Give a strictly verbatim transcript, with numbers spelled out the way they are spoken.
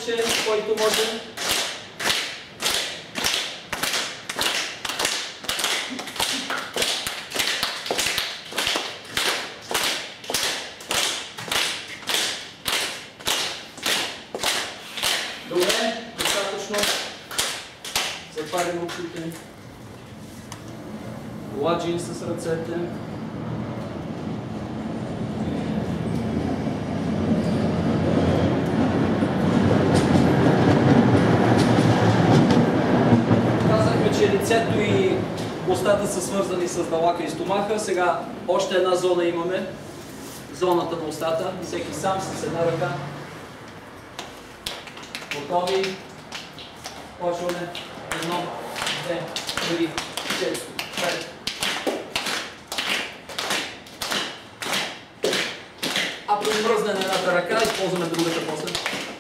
повече, който може. Добре, достатъчно. Затварям очите. Ладжин с ръцете. Казахме, че лицето и устата са свързани с далака и стомаха. Сега още една зона имаме. Зоната на устата. Всеки сам с една ръка. Готови. Почваме. Едно, две, три, четири, пет. Ако измръзне на едната ръка, използваме другата после.